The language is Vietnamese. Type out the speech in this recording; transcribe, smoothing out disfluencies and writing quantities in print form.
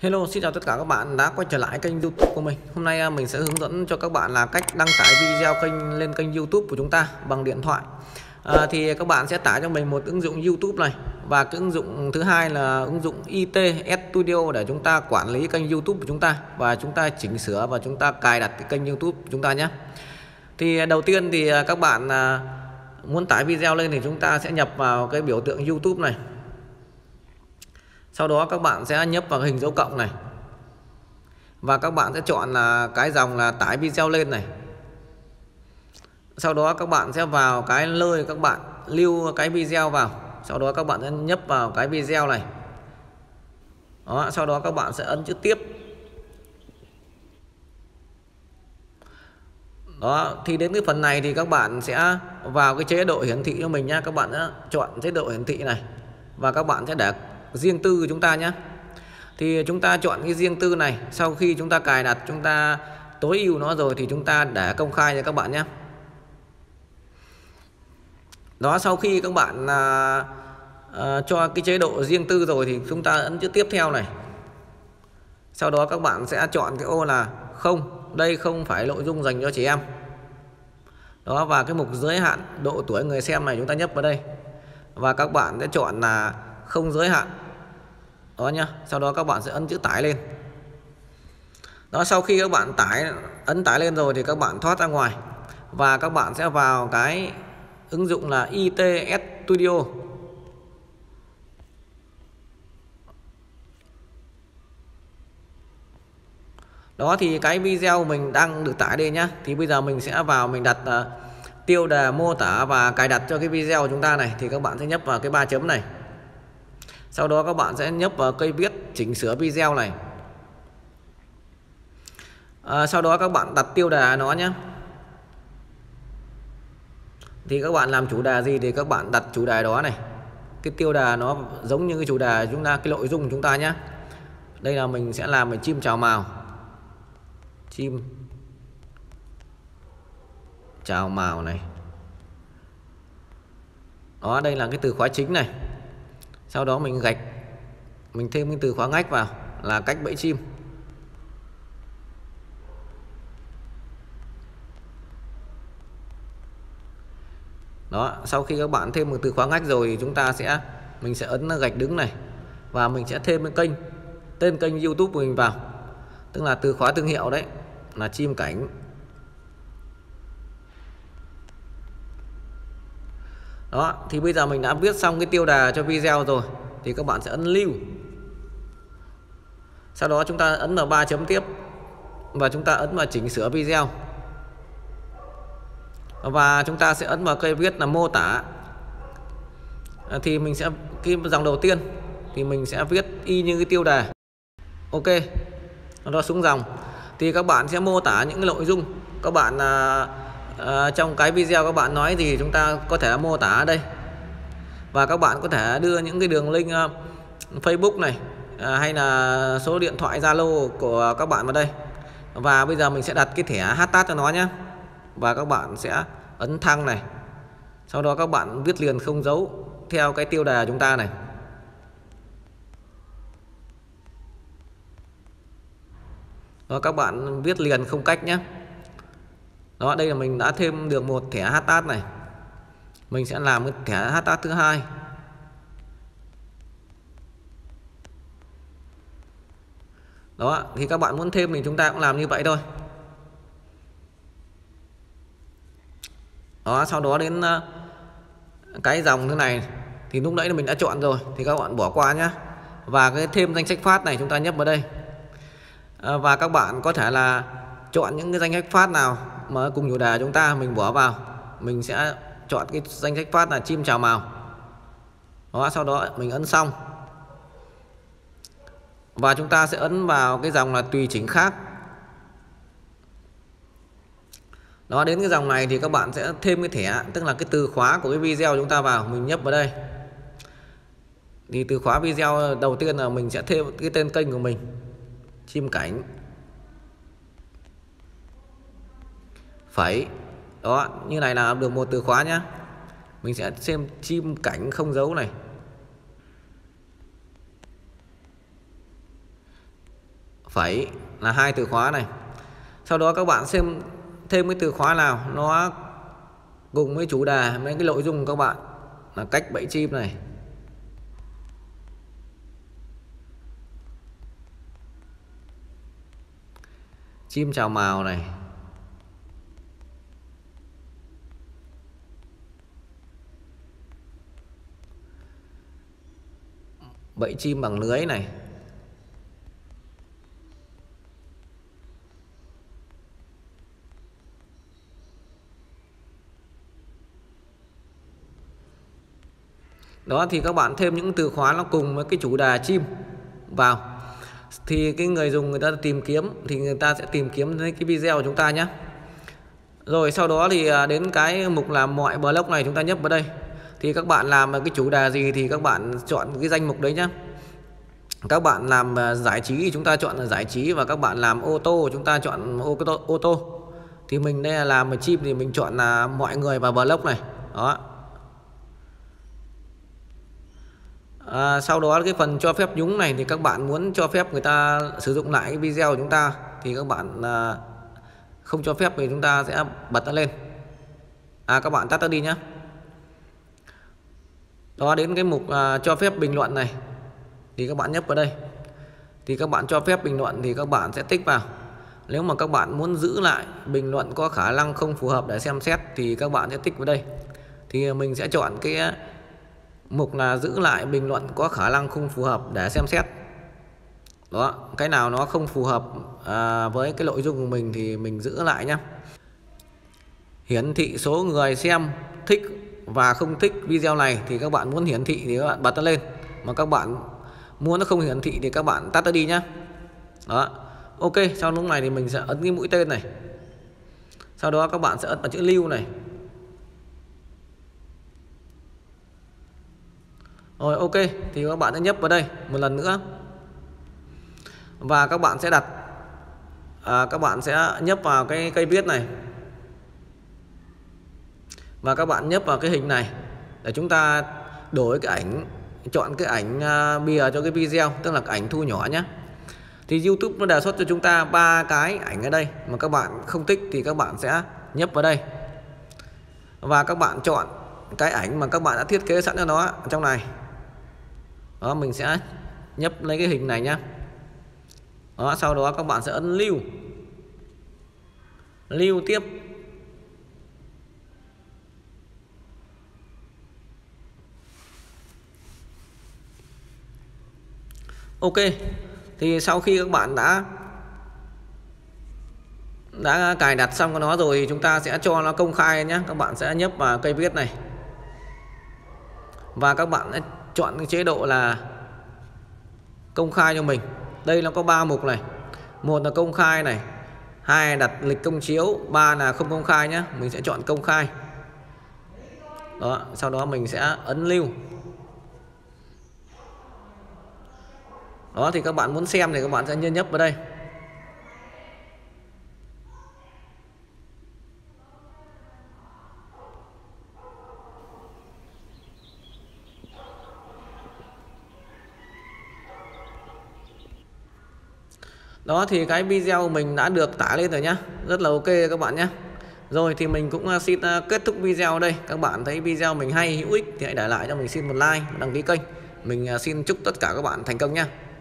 Hello, xin chào tất cả các bạn đã quay trở lại kênh YouTube của mình. Hôm nay mình sẽ hướng dẫn cho các bạn là cách đăng tải video lên kênh YouTube của chúng ta bằng điện thoại. Thì các bạn sẽ tải cho mình một ứng dụng YouTube này, và cái ứng dụng thứ hai là ứng dụng IT Studio để chúng ta quản lý kênh YouTube của chúng ta, và chúng ta chỉnh sửa và chúng ta cài đặt cái kênh YouTube của chúng ta nhé. Thì đầu tiên thì các bạn muốn tải video lên thì chúng ta sẽ nhập vào cái biểu tượng YouTube này. Sau đó các bạn sẽ nhấp vào hình dấu cộng này, và các bạn sẽ chọn là cái dòng là tải video lên này. Sau đó các bạn sẽ vào cái nơi các bạn lưu cái video vào. Sau đó các bạn sẽ nhấp vào cái video này. Đó, sau đó các bạn sẽ ấn chữ tiếp. Đó, thì đến cái phần này thì các bạn sẽ vào cái chế độ hiển thị cho mình nhé. Các bạn sẽ chọn chế độ hiển thị này, và các bạn sẽ để riêng tư của chúng ta nhé. Thì chúng ta chọn cái riêng tư này. Sau khi chúng ta cài đặt, chúng ta tối ưu nó rồi thì chúng ta để công khai cho các bạn nhé. Đó, sau khi các bạn cho cái chế độ riêng tư rồi thì chúng ta ấn chữ tiếp theo này. Sau đó các bạn sẽ chọn cái ô là không, đây không phải nội dung dành cho trẻ em. Đó, và cái mục giới hạn độ tuổi người xem này chúng ta nhấp vào đây, và các bạn sẽ chọn là không giới hạn. Đó nhá. Sau đó các bạn sẽ ấn chữ tải lên. Đó, sau khi các bạn ấn tải lên rồi thì các bạn thoát ra ngoài, và các bạn sẽ vào cái ứng dụng là IT Studio. Đó, thì cái video mình đang được tải đây nhá. Thì bây giờ mình sẽ vào, mình đặt tiêu đề, mô tả và cài đặt cho cái video của chúng ta này. Thì các bạn sẽ nhấp vào cái 3 chấm này. Sau đó các bạn sẽ nhấp vào cây viết chỉnh sửa video này. Sau đó các bạn đặt tiêu đề nó nhé. Thì các bạn làm chủ đề gì thì các bạn đặt chủ đề đó này. Cái tiêu đề nó giống như cái chủ đề chúng ta, cái nội dung của chúng ta nhé. Đây là mình sẽ làm về chim chào mào. Chim chào mào này. Đó, đây là cái từ khóa chính này. Sau đó mình gạch, mình thêm cái từ khóa ngách vào là cách bẫy chim. Đó, sau khi các bạn thêm một từ khóa ngách rồi thì mình sẽ ấn gạch đứng này, và mình sẽ thêm cái tên kênh YouTube của mình vào, tức là từ khóa thương hiệu đấy là chim cảnh. Đó, thì bây giờ mình đã viết xong cái tiêu đề cho video rồi thì các bạn sẽ ấn lưu. Sau đó chúng ta ấn vào 3 chấm tiếp, và chúng ta ấn vào chỉnh sửa video, và chúng ta sẽ ấn vào cây viết là mô tả. Thì mình sẽ, cái dòng đầu tiên thì mình sẽ viết y như cái tiêu đề. Ok, nó xuống dòng. Thì các bạn sẽ mô tả những cái nội dung các bạn trong cái video các bạn nói gì chúng ta có thể mô tả ở đây. Và các bạn có thể đưa những cái đường link Facebook này, hay là số điện thoại Zalo của các bạn vào đây. Và bây giờ mình sẽ đặt cái thẻ hashtag cho nó nhé. Và các bạn sẽ ấn thăng này. Sau đó các bạn viết liền không dấu theo cái tiêu đề chúng ta này. Đó, các bạn viết liền không cách nhé. Đó, đây là mình đã thêm được một thẻ hashtag này. Mình sẽ làm cái thẻ hashtag thứ hai. Đó, thì các bạn muốn thêm thì chúng ta cũng làm như vậy thôi. Đó, sau đó đến cái dòng thế này thì lúc nãy mình đã chọn rồi thì các bạn bỏ qua nhé. Và cái thêm danh sách phát này chúng ta nhấp vào đây. Và các bạn có thể là chọn những cái danh sách phát nào mà cùng chủ đề chúng ta, mình bỏ vào. Mình sẽ chọn cái danh sách phát là chim chào mào. Đó, sau đó mình ấn xong. Và chúng ta sẽ ấn vào cái dòng là tùy chỉnh khác. Đó, đến cái dòng này thì các bạn sẽ thêm cái thẻ, tức là cái từ khóa của cái video chúng ta vào, mình nhấp vào đây. Thì từ khóa video đầu tiên là mình sẽ thêm cái tên kênh của mình, chim cảnh. Phẩy. Đó, như này là được một từ khóa nhé. Mình sẽ xem chim cảnh không dấu này. phẩy là 2 từ khóa này. Sau đó các bạn xem thêm cái từ khóa nào nó cùng với chủ đề, mấy cái nội dung của các bạn là cách bẫy chim này, chim chào mào này, bẫy chim bằng lưới này, đó thì các bạn thêm những từ khóa nó cùng với cái chủ đề chim vào thì cái người dùng người ta tìm kiếm thì người ta sẽ tìm kiếm thấy cái video của chúng ta nhé. Rồi sau đó thì đến cái mục là mọi blog này chúng ta nhấp vào đây. Thì các bạn làm cái chủ đề gì thì các bạn chọn cái danh mục đấy nhá. Các bạn làm giải trí thì chúng ta chọn là giải trí, và các bạn làm ô tô chúng ta chọn ô tô. Thì mình đây là làm chim thì mình chọn là mọi người và blog này. Đó. Sau đó cái phần cho phép nhúng này thì các bạn muốn cho phép người ta sử dụng lại cái video của chúng ta thì các bạn không cho phép thì chúng ta sẽ bật nó lên. Các bạn tắt nó đi nhé. Đó, đến cái mục cho phép bình luận này thì các bạn nhấp vào đây. Thì các bạn cho phép bình luận thì các bạn sẽ tích vào. Nếu mà các bạn muốn giữ lại bình luận có khả năng không phù hợp để xem xét thì các bạn sẽ tích vào đây. Thì mình sẽ chọn cái mục là giữ lại bình luận có khả năng không phù hợp để xem xét. Đó, cái nào nó không phù hợp với cái nội dung của mình thì mình giữ lại nhé. Hiển thị số người xem thích và không thích video này thì các bạn muốn hiển thị thì các bạn bật nó lên, mà các bạn muốn nó không hiển thị thì các bạn tắt nó đi nhé. Đó, ok. Sau lúc này thì mình sẽ ấn cái mũi tên này, sau đó các bạn sẽ ấn vào chữ lưu này. Rồi ok, thì các bạn sẽ nhấp vào đây một lần nữa và các bạn sẽ đặt các bạn sẽ nhấp vào cái cây viết này và các bạn nhấp vào cái hình này để chúng ta đổi cái ảnh, chọn cái ảnh bìa cho cái video, tức là cái ảnh thu nhỏ nhé. Thì YouTube nó đề xuất cho chúng ta 3 cái ảnh ở đây, mà các bạn không thích thì các bạn sẽ nhấp vào đây và các bạn chọn cái ảnh mà các bạn đã thiết kế sẵn cho nó ở trong này. Đó, mình sẽ nhấp lấy cái hình này nhé. Đó, sau đó các bạn sẽ ấn lưu, lưu tiếp. Ok, thì sau khi các bạn đã cài đặt xong nó rồi thì chúng ta sẽ cho nó công khai nhé. Các bạn sẽ nhấp vào cây viết này và các bạn sẽ chọn cái chế độ là công khai cho mình. Đây nó có 3 mục này. Một là công khai này, 2 đặt lịch công chiếu, 3 là không công khai nhé. Mình sẽ chọn công khai. Đó, sau đó mình sẽ ấn lưu. Đó, thì các bạn muốn xem thì các bạn sẽ nhấp vào đây. Đó, thì cái video mình đã được tải lên rồi nhá. Rất là ok các bạn nhé. Rồi thì mình cũng xin kết thúc video ở đây. Các bạn thấy video mình hay hữu ích thì hãy để lại cho mình xin một like, đăng ký kênh. Mình xin chúc tất cả các bạn thành công nhé.